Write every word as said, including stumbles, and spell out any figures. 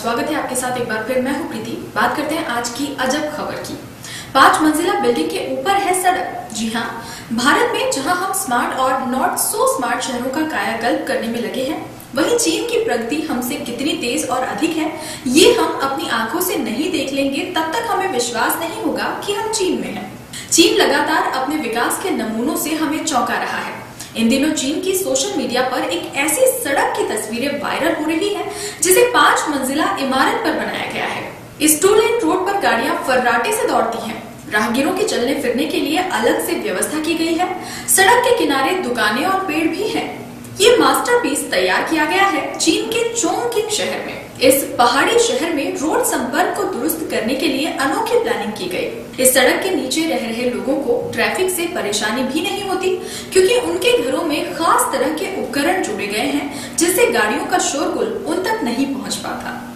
स्वागत है आपके साथ एक बार फिर। मैं हूं प्रीति। बात करते हैं आज की अजब खबर की। पांच मंजिला बिल्डिंग के ऊपर है सड़क। जी हां, भारत में जहां हम स्मार्ट और नॉट सो स्मार्ट शहरों का कायाकल्प करने में लगे हैं, वहीं चीन की प्रगति हमसे कितनी तेज और अधिक है, ये हम अपनी आंखों से नहीं देख लेंगे तब तक हमें विश्वास नहीं होगा कि हम चीन में हैं। चीन लगातार अपने विकास के नमूनों से हमें चौंका रहा है। इन दिनों चीन की सोशल मीडिया पर एक ऐसी सड़क की तस्वीरें वायरल हो रही हैं, जिसे पांच मंजिला इमारत पर बनाया गया है। इस टू लेन रोड पर गाड़ियां फर्राटे से दौड़ती हैं। राहगीरों के चलने फिरने के लिए अलग से व्यवस्था की गई है। सड़क के किनारे दुकानें और पेड़ भी हैं। ये मास्टरपीस तैयार किया गया है चीन के चोंगकिंग शहर में। इस पहाड़ी शहर में रोड संपर्क को दुरुस्त करने के लिए अनोखी प्लानिंग की गई। इस सड़क के नीचे रह रहे लोगों को ट्रैफिक से परेशानी भी नहीं होती, क्योंकि उनके घरों में खास तरह के उपकरण जोड़े गए हैं, जिससे गाड़ियों का शोरगुल उन तक नहीं पहुंच पाता।